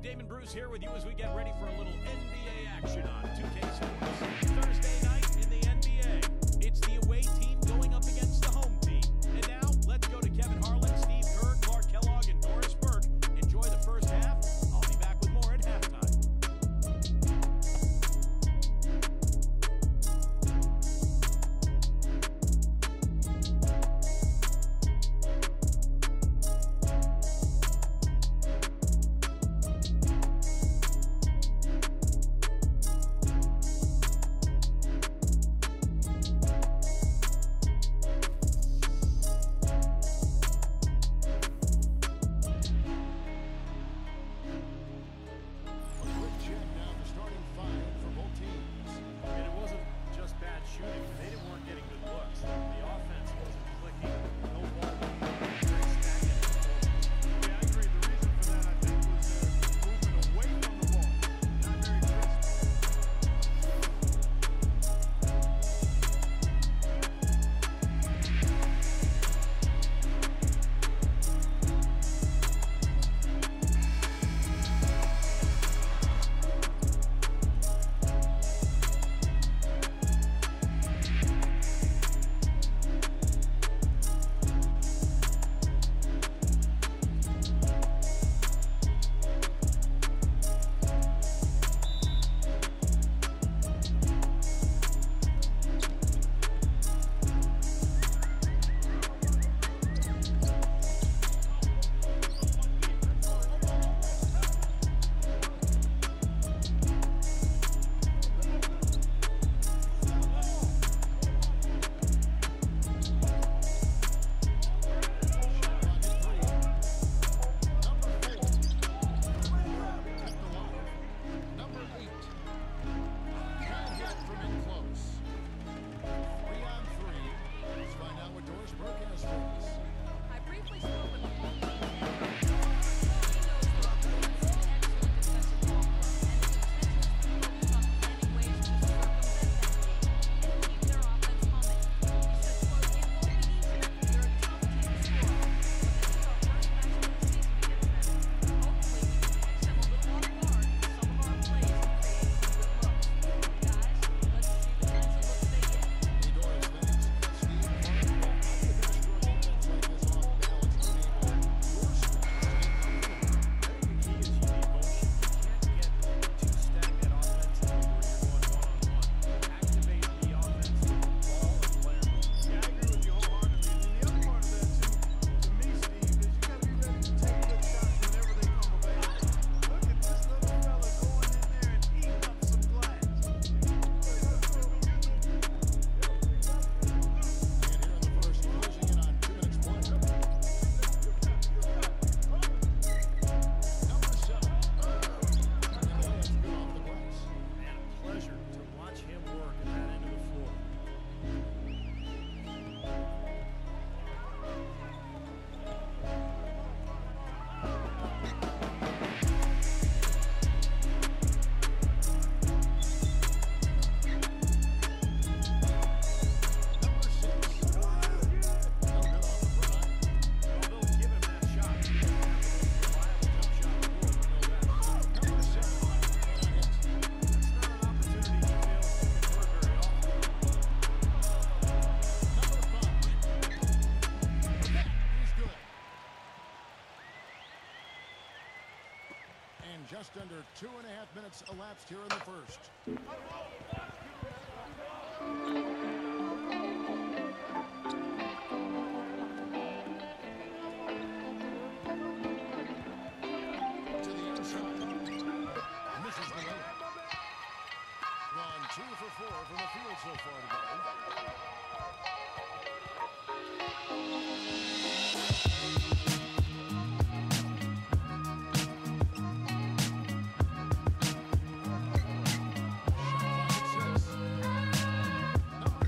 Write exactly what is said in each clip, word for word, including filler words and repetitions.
Here with you as we get ready for a little N B A action on two K Sports. Thursday night in the N B A, it's the away team going up against the home team. And now, let's go to Kevin Harlan, Steve Kerr, Clark Kellogg, and Doris Burke. Enjoy the first half. I'll be back with more at halftime. Just under two and a half minutes elapsed here in the first. To the inside. Misses the layup. Gone two for four from the field so far today. Number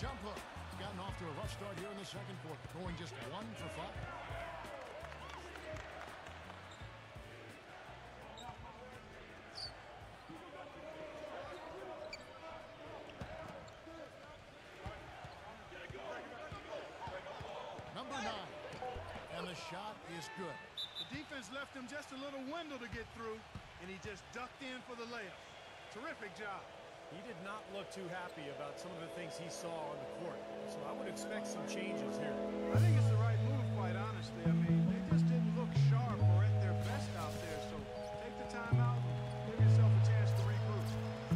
Jump hook. Gotten off to a rough start here in the second quarter. Going just one for five. Number nine. And the shot is good. The defense left him just a little window to get through, and he just ducked in for the layup. Terrific job. He did not look too happy about some of the things he saw on the court, so I would expect some changes here. I think it's the right move, quite honestly. I mean, they just didn't look sharp or at their best out there, so take the time out and give yourself a chance to regroup.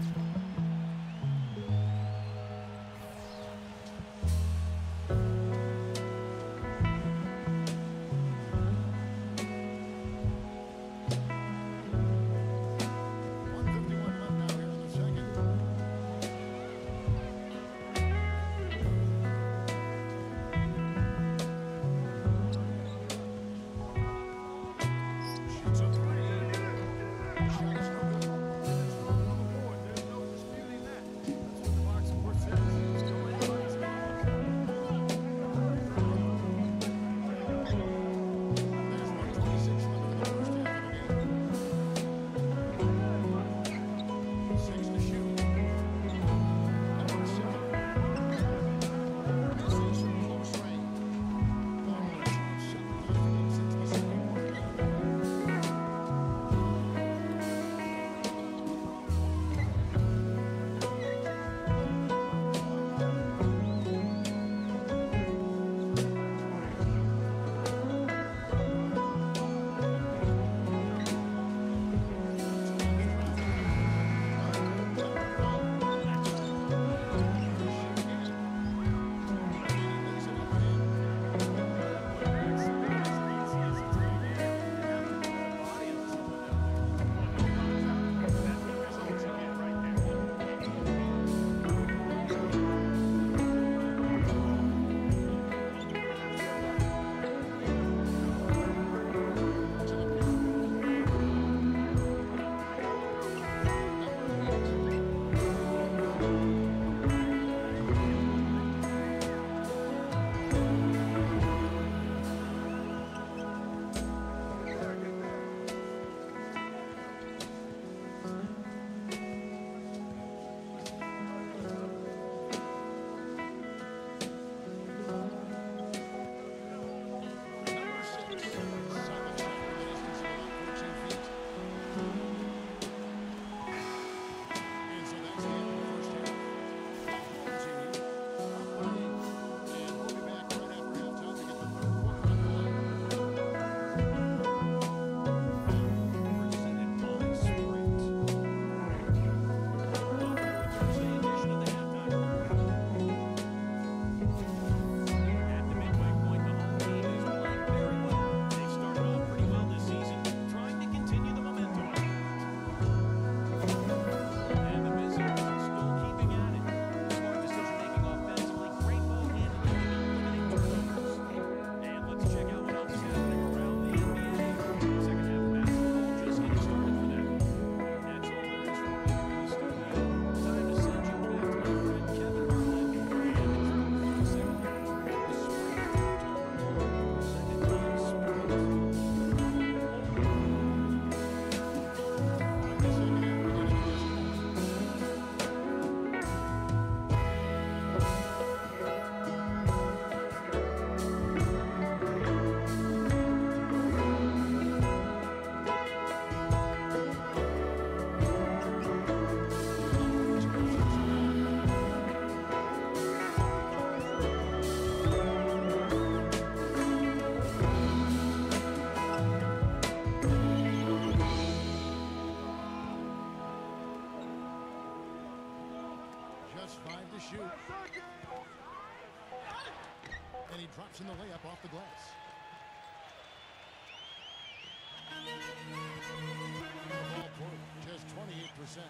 shoot. And he drops in the layup off the glass. The ball point, just twenty-eight percent.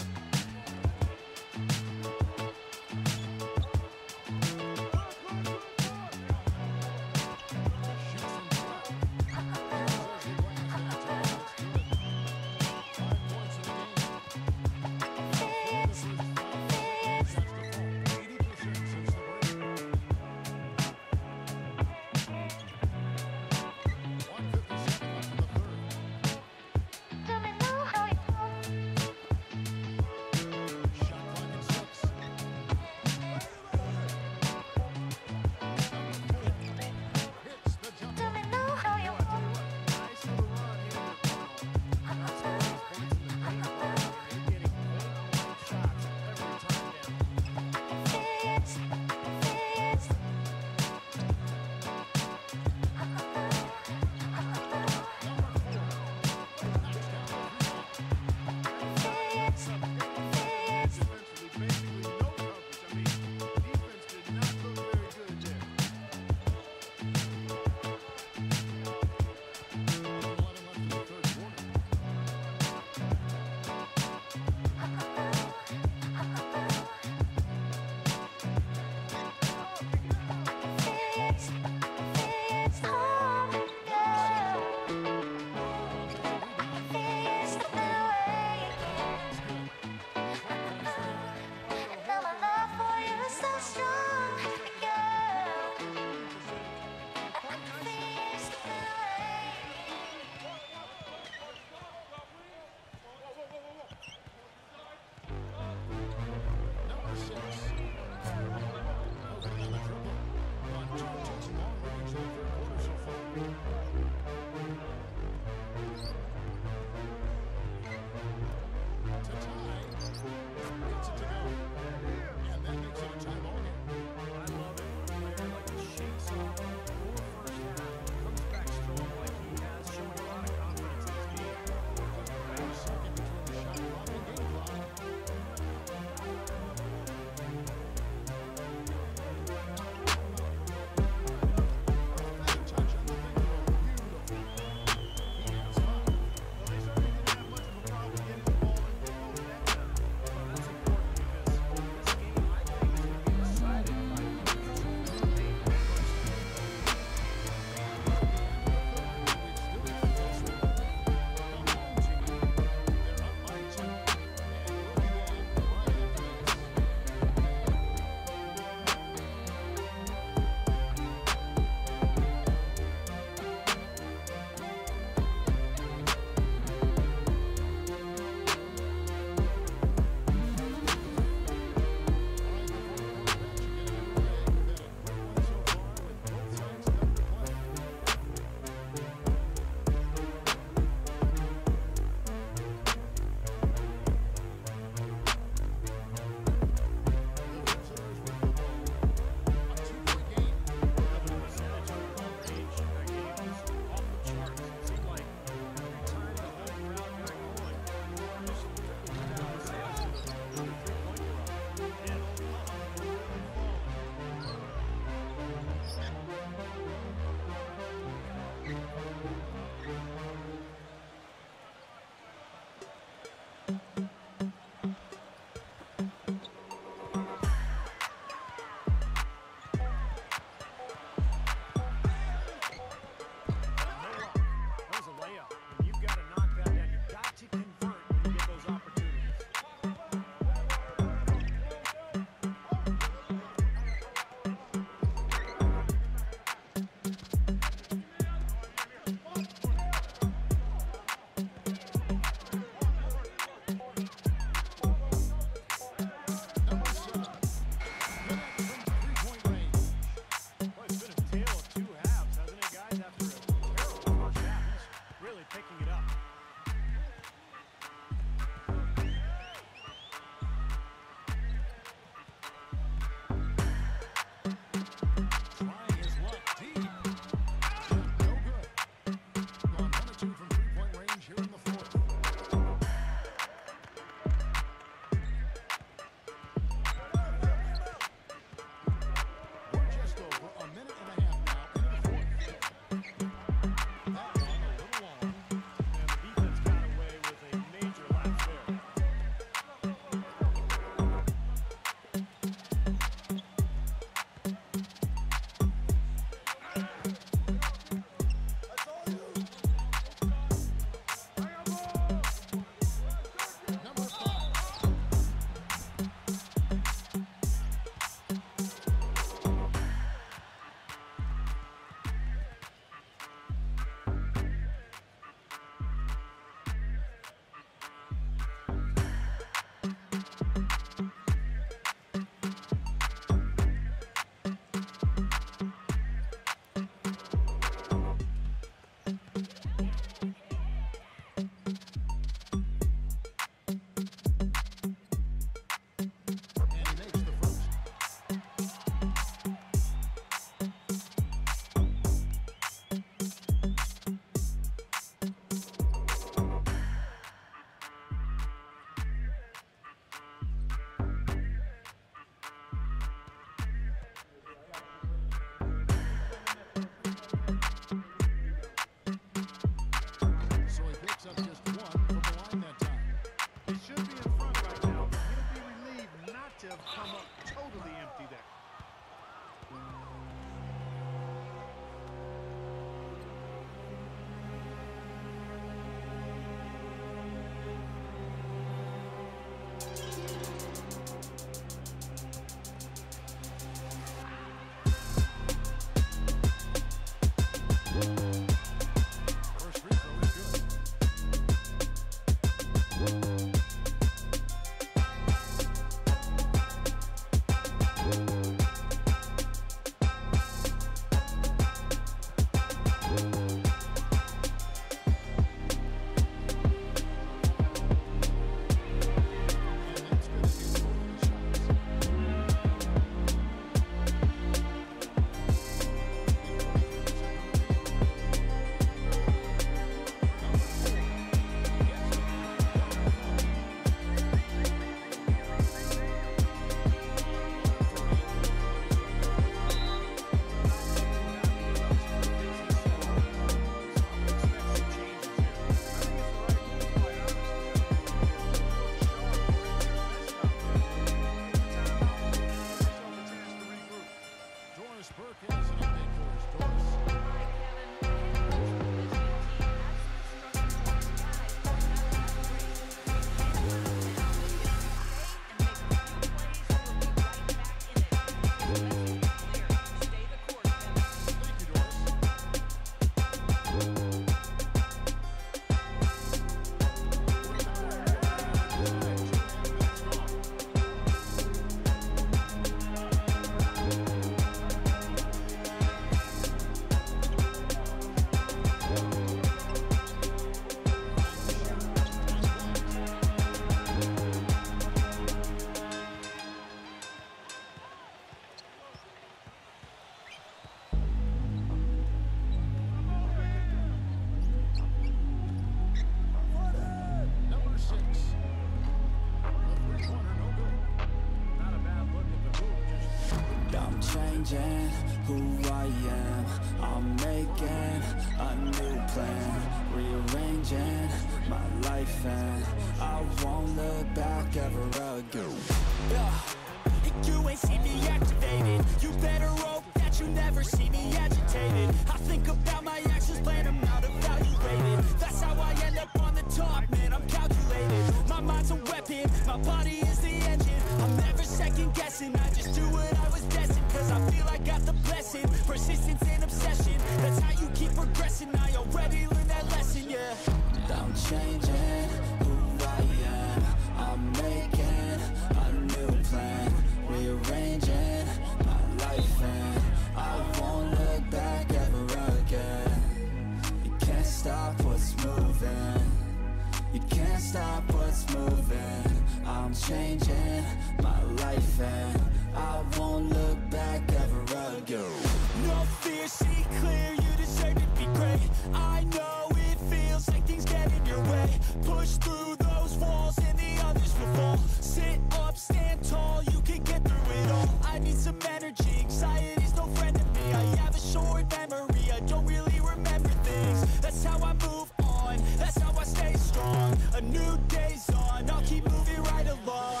Rearranging who I am, I'm making a new plan. Rearranging my life and I won't look back ever again. Yeah. You ain't see me activated. You better hope that you never see me agitated. I think about my actions, plan them out, evaluated. That's how I end up on the top, man, I'm calculated. My mind's a weapon, my body is the engine. I'm never second guessing, I just do what I was destined. Cause I feel I got the blessing, persistence and obsession. That's how you keep progressing, I already learned that lesson, yeah. I'm changing who I am, I'm making a new plan. Rearranging my life and I won't look back ever again. You can't stop what's moving, you can't stop what's moving. I'm changing my life and I won't look back ever again. No fear, see clear, you deserve to be great. I know it feels like things get in your way. Push through those walls and the others will fall. Sit up, stand tall, you can get through it all. I need some energy, anxiety's no friend to me. I have a short memory, I don't really remember things. That's how I move on, that's how I stay strong. A new day's on, I'll keep moving right along.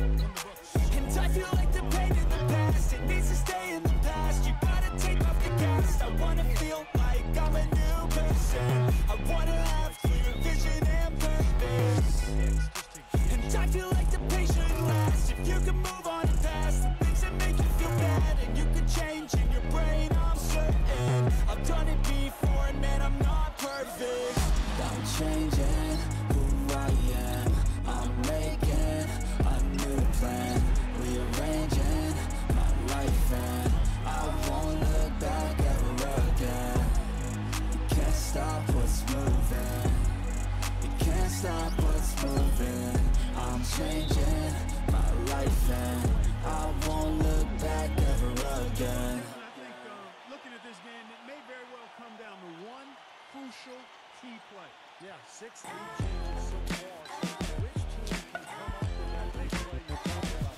And I feel like the pain in the past, it needs to stay in the past. You gotta take off the gas, I wanna feel like I'm a new person. I wanna have clear vision and purpose. And I feel like the pain shouldn't last. If you can move on and past the things that make you feel bad, and you can change in your brain, I'm certain. I've done it before and man, I'm not perfect. I'm changing who I am, I'm making a new plan. Rearranging my life and I won't look back ever again. You can't stop what's moving, you can't stop what's moving. I'm changing my life and I won't look back ever again. I think uh, looking at this game, it may very well come down to one crucial key play. Yeah, six lead changes so far. So which team can come up with that big play you're talking about?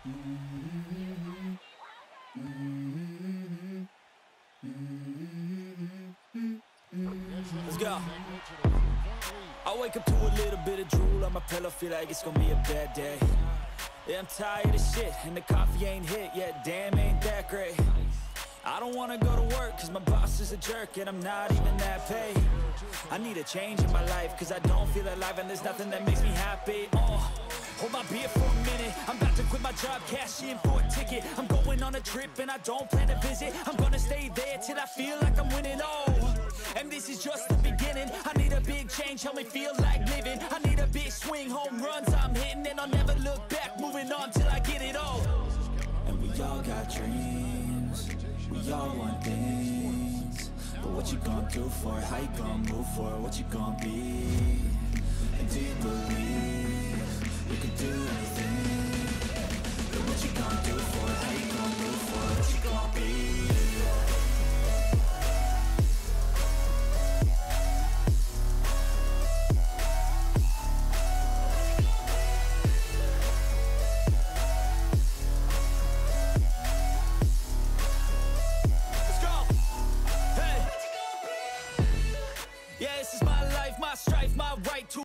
Let's go. I wake up to a little bit of drool on my pillow, feel like it's gonna be a bad day. Yeah, I'm tired of shit, and the coffee ain't hit yet, damn, ain't that great. I don't wanna go to work, cause my boss is a jerk, and I'm not even that paid. I need a change in my life, cause I don't feel alive, and there's nothing that makes me happy. Oh, hold my beer for a minute, I'm about to quit my job, cash in for a ticket. I'm going on a trip, and I don't plan to visit. I'm gonna stay there till I feel like I'm winning, oh. And this is just the beginning. I need a big change, help me feel like living. I need a big swing, home runs I'm hitting, and I'll never look back, moving on till I get it all. And we all got dreams, we all want things, but what you gonna do for it? How you gonna move for it? What you gonna be? And do you believe